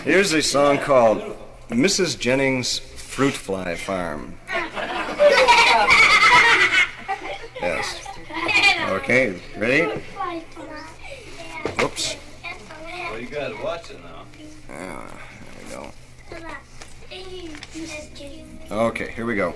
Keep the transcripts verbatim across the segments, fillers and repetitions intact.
Here's a song called Missus Jennings' Fruit Fly Farm. Yes. Okay, ready? Oops. Well, you gotta watch it now. Ah, there we go. Okay, here we go.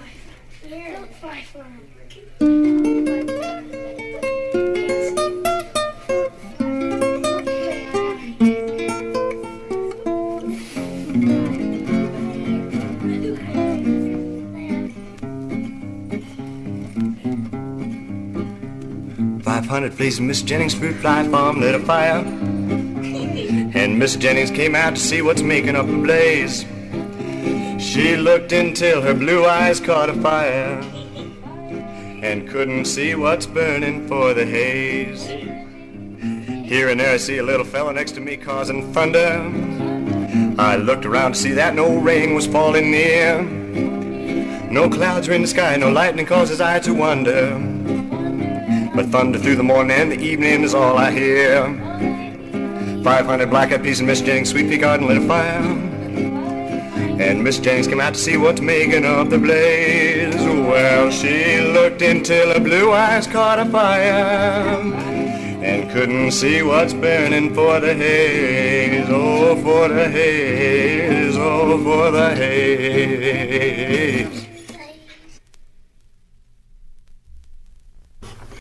Five hundred places Miss Jennings' fruit fly farm lit a fire, and Miss Jennings came out to see what's making up the blaze. She looked until her blue eyes caught a fire, and couldn't see what's burning for the haze. Here and there I see a little fella next to me causing thunder. I looked around to see that no rain was falling near. No clouds are in the sky, no lightning causes I to wonder. But thunder through the morning and the evening is all I hear. Five hundred black-eyed peas in Miss Jennings' sweet pea garden lit a fire, and Miss Jennings came out to see what's making up the blaze. Well, she looked until her blue eyes caught a fire, and couldn't see what's burning for the haze. Oh, for the haze, oh, for the haze.